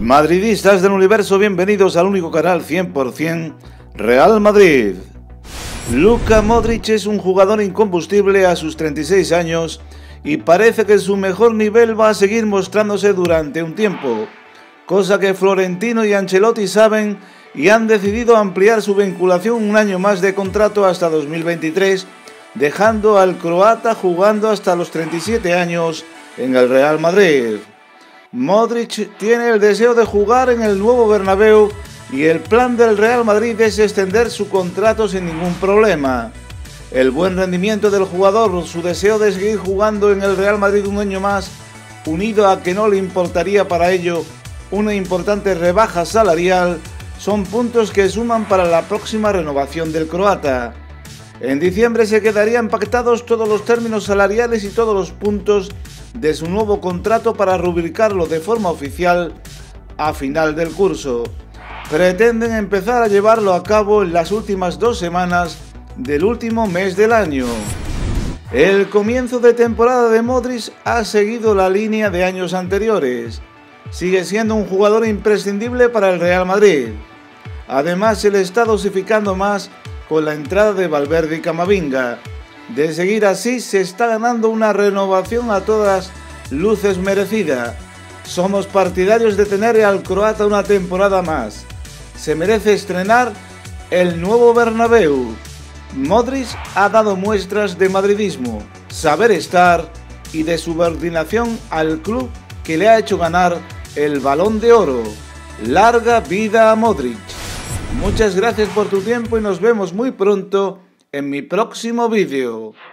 Madridistas del universo, bienvenidos al único canal 100% Real Madrid. Luka Modric es un jugador incombustible a sus 36 años y parece que su mejor nivel va a seguir mostrándose durante un tiempo, cosa que Florentino y Ancelotti saben y han decidido ampliar su vinculación un año más de contrato hasta 2023, dejando al croata jugando hasta los 37 años en el Real Madrid. Modric tiene el deseo de jugar en el nuevo Bernabéu y el plan del Real Madrid es extender su contrato sin ningún problema. El buen rendimiento del jugador, su deseo de seguir jugando en el Real Madrid un año más, unido a que no le importaría para ello una importante rebaja salarial, son puntos que suman para la próxima renovación del croata. En diciembre se quedarían pactados todos los términos salariales y todos los puntos de su nuevo contrato para rubricarlo de forma oficial a final del curso. Pretenden empezar a llevarlo a cabo en las últimas 2 semanas del último mes del año. El comienzo de temporada de Modric ha seguido la línea de años anteriores. Sigue siendo un jugador imprescindible para el Real Madrid. Además, se le está dosificando más con la entrada de Valverde y Camavinga. De seguir así, se está ganando una renovación a todas luces merecida. Somos partidarios de tener al croata una temporada más. Se merece estrenar el nuevo Bernabéu. Modric ha dado muestras de madridismo, saber estar y de subordinación al club que le ha hecho ganar el Balón de Oro. Larga vida a Modric. Muchas gracias por tu tiempo y nos vemos muy pronto en mi próximo vídeo.